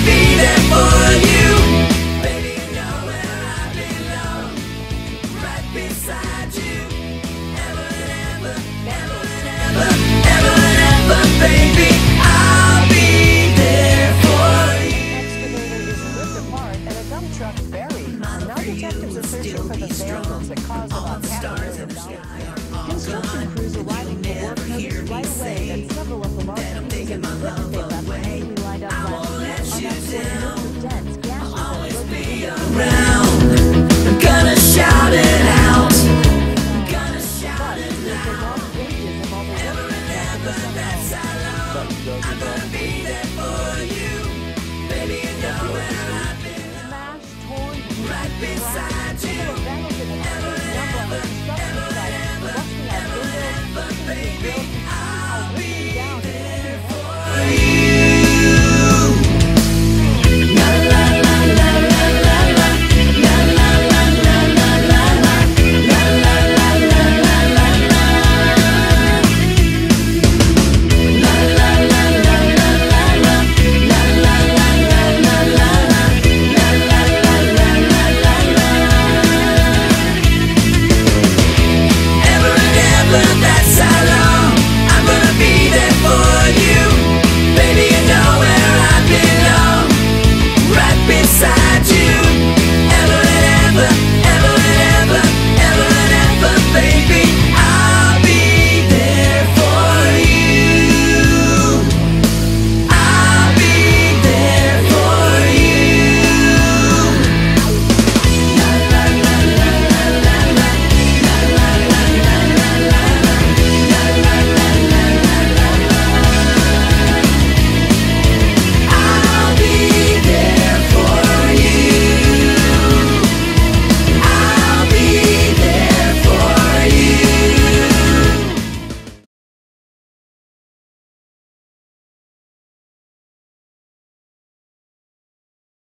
be there for you. Baby, you know where I belong, right beside you. Ever and ever, ever and ever, ever and ever, baby, I'll be there for you. Excavator is ripped apart and a dump truck buried. Now detectives are searching for the vandals that caused about $500,000. Construction crews arriving to work noticed right away that several of the large pieces of equipment they left completely lined up last week are now dents, gashes, Always be around. I'm gonna shout it out. I'm gonna shout it loud. Ever and ever, that's how long I'm gonna be there for you. Baby, you know where I belong, right beside you. Ever and ever, ever and ever, baby.